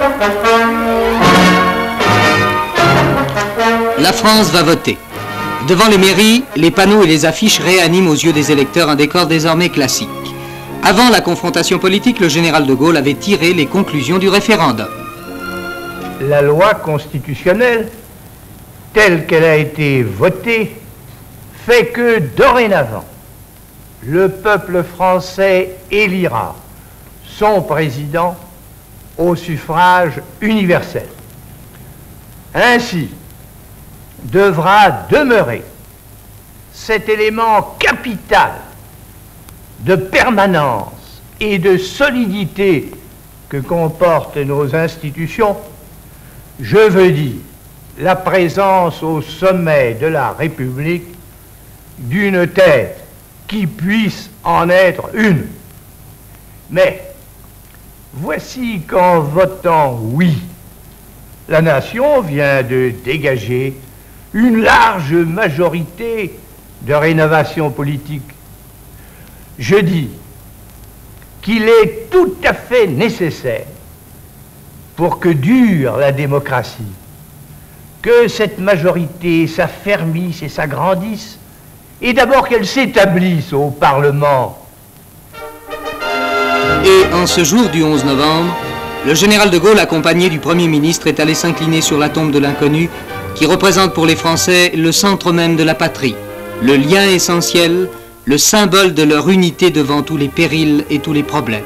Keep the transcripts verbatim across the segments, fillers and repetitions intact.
La France va voter. Devant les mairies, les panneaux et les affiches réaniment aux yeux des électeurs un décor désormais classique. Avant la confrontation politique, le général de Gaulle avait tiré les conclusions du référendum. La loi constitutionnelle, telle qu'elle a été votée, fait que dorénavant, le peuple français élira son président au suffrage universel. Ainsi, devra demeurer cet élément capital de permanence et de solidité que comportent nos institutions, je veux dire la présence au sommet de la République d'une tête qui puisse en être une. Mais voici qu'en votant oui, la nation vient de dégager une large majorité de rénovation politique. Je dis qu'il est tout à fait nécessaire, pour que dure la démocratie, que cette majorité s'affermisse et s'agrandisse, et d'abord qu'elle s'établisse au Parlement. Et en ce jour du onze novembre, le général de Gaulle, accompagné du Premier ministre, est allé s'incliner sur la tombe de l'inconnu, qui représente pour les Français le centre même de la patrie, le lien essentiel, le symbole de leur unité devant tous les périls et tous les problèmes.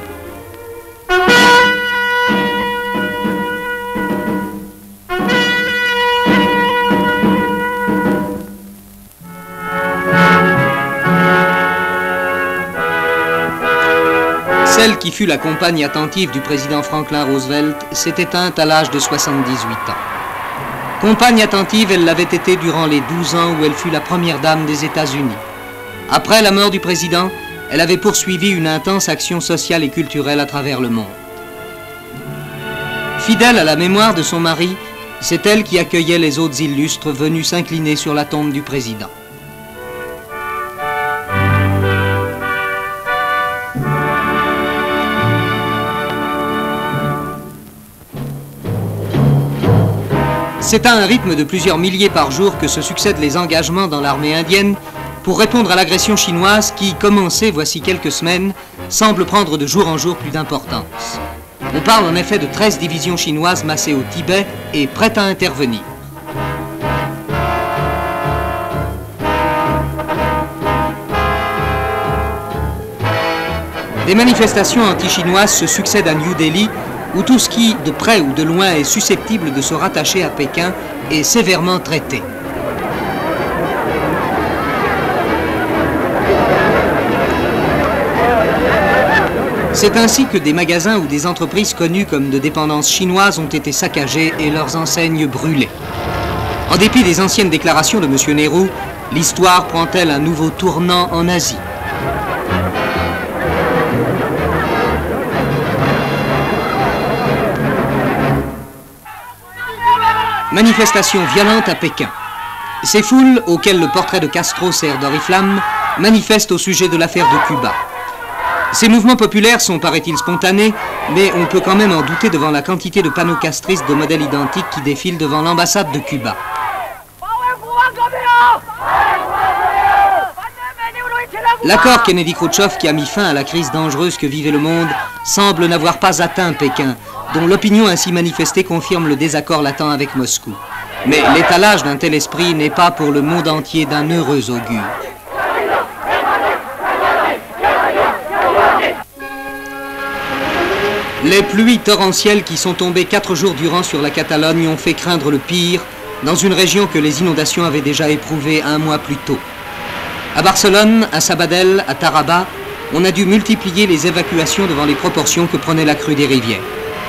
Celle qui fut la compagne attentive du président Franklin Roosevelt s'est éteinte à l'âge de soixante-dix-huit ans. Compagne attentive, elle l'avait été durant les douze ans où elle fut la première dame des États-Unis. Après la mort du président, elle avait poursuivi une intense action sociale et culturelle à travers le monde. Fidèle à la mémoire de son mari, c'est elle qui accueillait les autres illustres venus s'incliner sur la tombe du président. C'est à un rythme de plusieurs milliers par jour que se succèdent les engagements dans l'armée indienne pour répondre à l'agression chinoise qui, commencée voici quelques semaines, semble prendre de jour en jour plus d'importance. On parle en effet de treize divisions chinoises massées au Tibet et prêtes à intervenir. Des manifestations anti-chinoises se succèdent à New Delhi, où tout ce qui, de près ou de loin, est susceptible de se rattacher à Pékin est sévèrement traité. C'est ainsi que des magasins ou des entreprises connues comme de dépendance chinoise ont été saccagés et leurs enseignes brûlées. En dépit des anciennes déclarations de M. Nehru, l'histoire prend-elle un nouveau tournant en Asie? Manifestation violente à Pékin. Ces foules, auxquelles le portrait de Castro sert d'oriflamme, manifestent au sujet de l'affaire de Cuba. Ces mouvements populaires sont, paraît-il, spontanés, mais on peut quand même en douter devant la quantité de panneaux castristes de modèles identiques qui défilent devant l'ambassade de Cuba. L'accord Kennedy-Khrouchtchev qui a mis fin à la crise dangereuse que vivait le monde semble n'avoir pas atteint Pékin, dont l'opinion ainsi manifestée confirme le désaccord latent avec Moscou. Mais l'étalage d'un tel esprit n'est pas pour le monde entier d'un heureux augure. Les pluies torrentielles qui sont tombées quatre jours durant sur la Catalogne ont fait craindre le pire dans une région que les inondations avaient déjà éprouvée un mois plus tôt. À Barcelone, à Sabadell, à Taraba, on a dû multiplier les évacuations devant les proportions que prenait la crue des rivières.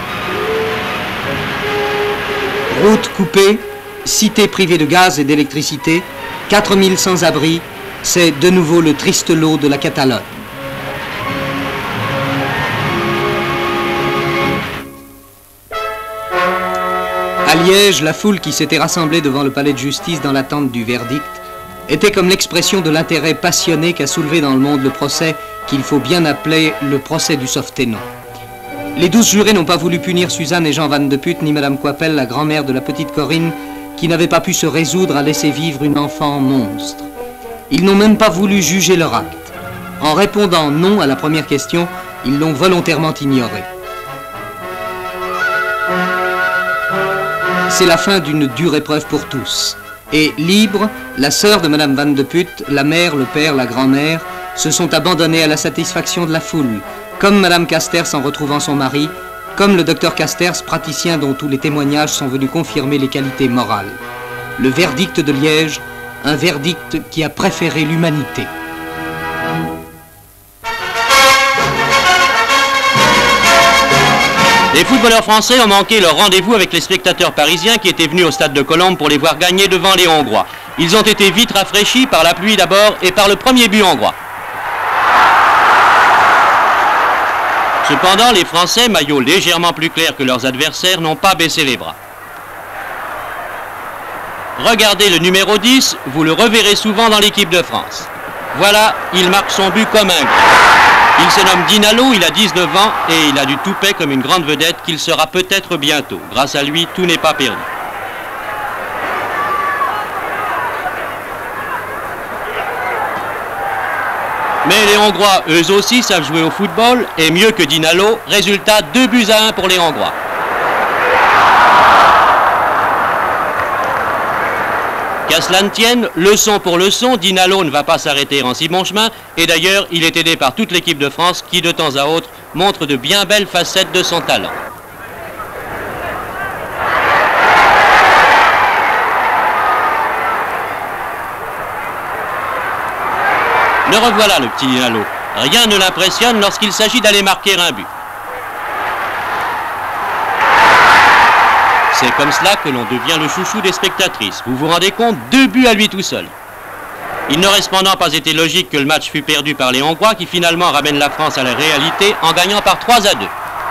Routes coupées, cités privées de gaz et d'électricité, quatre mille sans-abri, c'est de nouveau le triste lot de la Catalogne. À Liège, la foule qui s'était rassemblée devant le palais de justice dans l'attente du verdict était comme l'expression de l'intérêt passionné qu'a soulevé dans le monde le procès qu'il faut bien appeler le procès du Sauve-Ténon. Les douze jurés n'ont pas voulu punir Suzanne et Jean Van de Putte, ni Madame Coipel, la grand-mère de la petite Corinne, qui n'avait pas pu se résoudre à laisser vivre une enfant monstre. Ils n'ont même pas voulu juger leur acte. En répondant non à la première question, ils l'ont volontairement ignoré. C'est la fin d'une dure épreuve pour tous. Et libre, la sœur de Madame Van de Putte, la mère, le père, la grand-mère, se sont abandonnés à la satisfaction de la foule, comme Madame Casters en retrouvant son mari, comme le docteur Casters, praticien dont tous les témoignages sont venus confirmer les qualités morales. Le verdict de Liège, un verdict qui a préféré l'humanité. Les footballeurs français ont manqué leur rendez-vous avec les spectateurs parisiens qui étaient venus au stade de Colombes pour les voir gagner devant les Hongrois. Ils ont été vite rafraîchis par la pluie d'abord et par le premier but hongrois. Cependant, les Français, maillot légèrement plus clair que leurs adversaires, n'ont pas baissé les bras. Regardez le numéro dix, vous le reverrez souvent dans l'équipe de France. Voilà, il marque son but comme un grand. Il se nomme Dinalo, il a dix-neuf ans et il a du toupet comme une grande vedette qu'il sera peut-être bientôt. Grâce à lui, tout n'est pas perdu. Mais les Hongrois, eux aussi, savent jouer au football et mieux que Dinalo. Résultat, deux buts à un pour les Hongrois. Qu'à cela ne tienne, leçon pour leçon, Dinalo ne va pas s'arrêter en si bon chemin. Et d'ailleurs, il est aidé par toute l'équipe de France qui, de temps à autre, montre de bien belles facettes de son talent. Le revoilà, le petit Dinalo. Rien ne l'impressionne lorsqu'il s'agit d'aller marquer un but. C'est comme cela que l'on devient le chouchou des spectatrices. Vous vous rendez compte, deux buts à lui tout seul. Il n'aurait cependant pas été logique que le match fût perdu par les Hongrois qui finalement ramènent la France à la réalité en gagnant par trois à deux.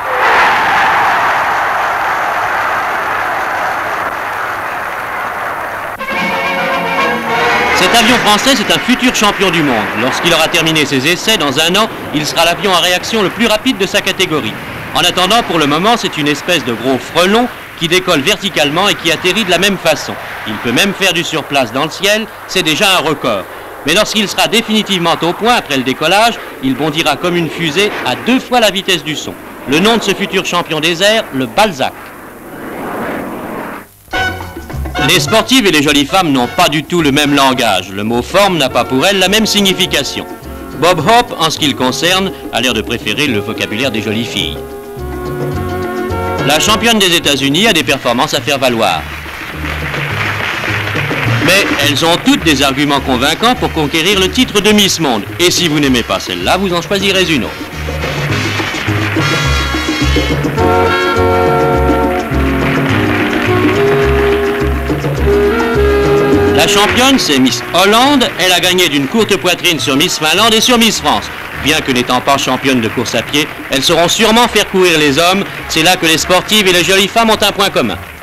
Cet avion français, c'est un futur champion du monde. Lorsqu'il aura terminé ses essais, dans un an, il sera l'avion à réaction le plus rapide de sa catégorie. En attendant, pour le moment, c'est une espèce de gros frelon qui décolle verticalement et qui atterrit de la même façon. Il peut même faire du surplace dans le ciel, c'est déjà un record. Mais lorsqu'il sera définitivement au point après le décollage, il bondira comme une fusée à deux fois la vitesse du son. Le nom de ce futur champion des airs, le Balzac. Les sportives et les jolies femmes n'ont pas du tout le même langage. Le mot forme n'a pas pour elles la même signification. Bob Hope, en ce qui le concerne, a l'air de préférer le vocabulaire des jolies filles. La championne des États-Unis a des performances à faire valoir. Mais elles ont toutes des arguments convaincants pour conquérir le titre de Miss Monde. Et si vous n'aimez pas celle-là, vous en choisirez une autre. La championne, c'est Miss Hollande. Elle a gagné d'une courte poitrine sur Miss Finlande et sur Miss France. Bien que n'étant pas championne de course à pied, elles sauront sûrement faire courir les hommes. C'est là que les sportives et les jolies femmes ont un point commun.